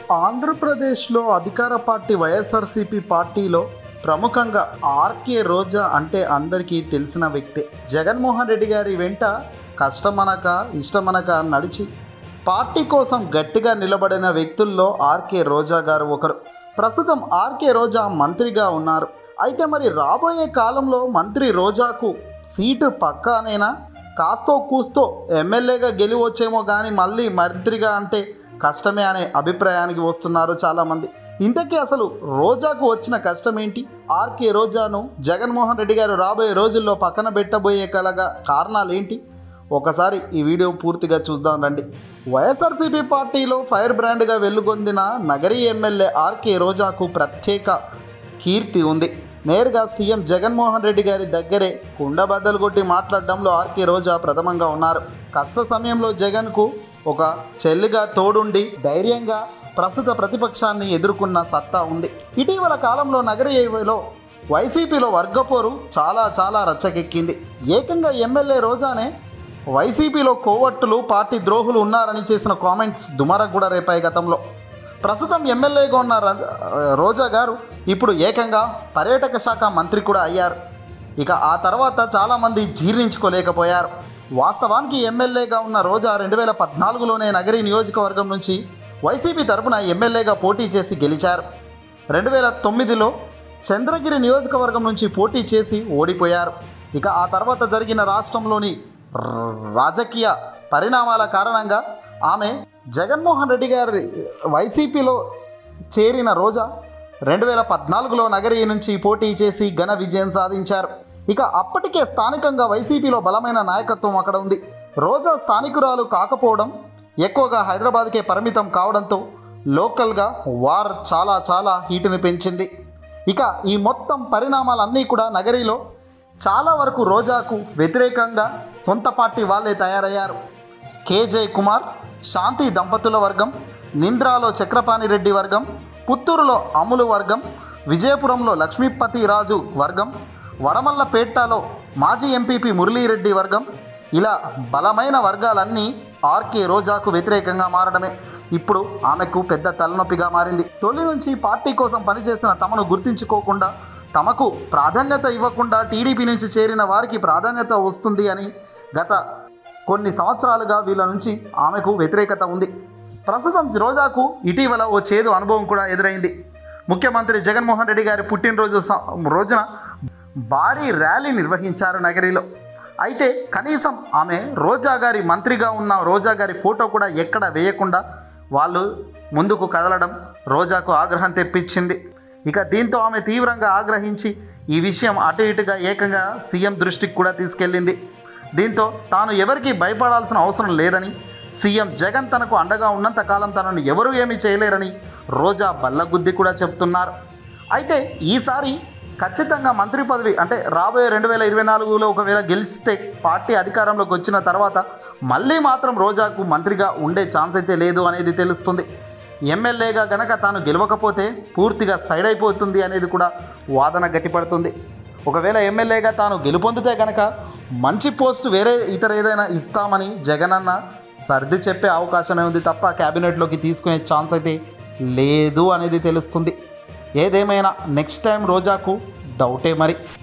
ఆంధ్రప్రదేశ్లో అధికార పార్టీ వైఎస్ఆర్సీపీ పార్టీలో ప్రముఖంగా ఆర్కే రోజా అంటే అందరికీ తెలిసిన వ్యక్తే. జగన్మోహన్ రెడ్డి గారి వెంట కష్టమనక ఇష్టమనక నడిచి పార్టీ కోసం గట్టిగా నిలబడిన వ్యక్తుల్లో ఆర్కే రోజా గారు ఒకరు. ప్రస్తుతం ఆర్కే రోజా మంత్రిగా ఉన్నారు. అయితే మరి రాబోయే కాలంలో మంత్రి రోజాకు సీటు పక్కానేనా? కాస్తో కూస్తో ఎమ్మెల్యేగా గెలివచ్చేమో కానీ మళ్ళీ మంత్రిగా అంటే కష్టమే అనే అభిప్రాయానికి వస్తున్నారు చాలామంది. ఇంతకీ అసలు రోజాకు వచ్చిన కష్టం ఏంటి? ఆర్కే రోజాను జగన్మోహన్ రెడ్డి గారు రాబోయే రోజుల్లో పక్కన పెట్టబోయే కారణాలు ఏంటి? ఒకసారి ఈ వీడియో పూర్తిగా చూద్దాం రండి. వైఎస్ఆర్సీపీ పార్టీలో ఫైర్ బ్రాండ్గా వెలుగొందిన నగరీ ఎమ్మెల్యే ఆర్కే రోజాకు ప్రత్యేక కీర్తి ఉంది. నేరుగా సీఎం జగన్మోహన్ రెడ్డి గారి దగ్గరే కుండబద్దలు కొట్టి మాట్లాడడంలో ఆర్కే రోజా ప్రథమంగా ఉన్నారు. కష్ట సమయంలో జగన్కు ఒక చెల్లిగా తోడుండి ధైర్యంగా ప్రస్తుత ప్రతిపక్షాన్ని ఎదుర్కొన్న సత్తా ఉంది. ఇటీవల కాలంలో నగరీలో వైసీపీలో వర్గపోరు చాలా రచ్చకెక్కింది. ఏకంగా ఎమ్మెల్యే రోజానే వైసీపీలో కోవట్టులు పార్టీ ద్రోహులు ఉన్నారని చేసిన కామెంట్స్ దుమారకు కూడా రేపాయి గతంలో. ప్రస్తుతం ఎమ్మెల్యేగా ఉన్న రోజా గారు ఇప్పుడు ఏకంగా పర్యాటక శాఖ మంత్రి కూడా అయ్యారు. ఇక ఆ తర్వాత చాలామంది జీర్ణించుకోలేకపోయారు. వాస్తవానికి ఎమ్మెల్యేగా ఉన్న రోజా 2014లోనే నగరీ నియోజకవర్గం నుంచి వైసీపీ తరపున ఎమ్మెల్యేగా పోటీ చేసి గెలిచారు. 2009లో చంద్రగిరి నియోజకవర్గం నుంచి పోటీ చేసి ఓడిపోయారు. ఇక ఆ తర్వాత జరిగిన రాష్ట్రంలోని రాజకీయ పరిణామాల కారణంగా ఆమె జగన్మోహన్ రెడ్డి గారి వైసీపీలో చేరిన రోజా 2014లో నగరీ నుంచి పోటీ చేసి ఘన విజయం సాధించారు. ఇక అప్పటికే స్థానికంగా వైసీపీలో బలమైన నాయకత్వం అక్కడ ఉంది. రోజా స్థానికురాలు కాకపోవడం, ఎక్కువగా హైదరాబాద్కే పరిమితం కావడంతో లోకల్గా వార్ చాలా హీటుని పెంచింది. ఇక ఈ మొత్తం పరిణామాలన్నీ కూడా నగరీలో చాలా వరకు రోజాకు వ్యతిరేకంగా సొంత పార్టీ వాళ్ళే తయారయ్యారు. కేజే కుమార్, శాంతి దంపతుల వర్గం, నింద్రాలో చక్రపాణి రెడ్డి వర్గం, పుత్తూరులో అమ్ములు వర్గం, విజయపురంలో లక్ష్మీపతి రాజు వర్గం, వడమల్లపేటలో మాజీ ఎంపీపీ మురళీరెడ్డి వర్గం, ఇలా బలమైన వర్గాలన్నీ ఆర్కే రోజాకు వ్యతిరేకంగా మారడమే ఇప్పుడు ఆమెకు పెద్ద తలనొప్పిగా మారింది. తొలి నుంచి పార్టీ కోసం పనిచేసిన తమను గుర్తించుకోకుండా, తమకు ప్రాధాన్యత ఇవ్వకుండా టీడీపీ నుంచి చేరిన వారికి ప్రాధాన్యత వస్తుంది అని గత కొన్ని సంవత్సరాలుగా వీళ్ళ నుంచి ఆమెకు వ్యతిరేకత ఉంది. ప్రస్తుతం రోజాకు ఇటీవల ఓ చేదు అనుభవం కూడా ఎదురైంది. ముఖ్యమంత్రి జగన్మోహన్ రెడ్డి గారి పుట్టినరోజు రోజున భారీ ర్యాలీ నిర్వహించారు నగరీలో. అయితే కనీసం ఆమె రోజా గారి మంత్రిగా ఉన్న రోజా గారి ఫోటో కూడా ఎక్కడ వేయకుండా వాళ్ళు ముందుకు కదలడం రోజాకు ఆగ్రహం తెప్పించింది. ఇక దీంతో ఆమె తీవ్రంగా ఆగ్రహించి ఈ విషయం అటు ఇటుగా ఏకంగా సీఎం దృష్టికి కూడా తీసుకెళ్ళింది. దీంతో తాను ఎవరికి భయపడాల్సిన అవసరం లేదని, సీఎం జగన్ తనకు అండగా ఉన్నంతకాలం తనను ఎవరూ ఏమీ చేయలేరని రోజా బల్లగుద్ది కూడా చెప్తున్నారు. అయితే ఈసారి ఖచ్చితంగా మంత్రి పదవి అంటే రాబోయే 2024లో ఒకవేళ గెలిస్తే పార్టీ అధికారంలోకి వచ్చిన తర్వాత మళ్ళీ మాత్రం రోజాకు మంత్రిగా ఉండే ఛాన్స్ అయితే లేదు అనేది తెలుస్తుంది. ఎమ్మెల్యేగా గనక తాను గెలవకపోతే పూర్తిగా సైడ్ అయిపోతుంది అనేది కూడా వాదన గట్టిపడుతుంది. ఒకవేళ ఎమ్మెల్యేగా తాను గెలుపొందితే కనుక మంచి పోస్టు వేరే ఇతర ఏదైనా ఇస్తామని జగనన్న సర్ది చెప్పే అవకాశమే ఉంది తప్ప క్యాబినెట్లోకి తీసుకునే ఛాన్స్ అయితే లేదు అనేది తెలుస్తుంది. ఏదేమైనా నెక్స్ట్ టైం రోజాకు డౌటే మరి.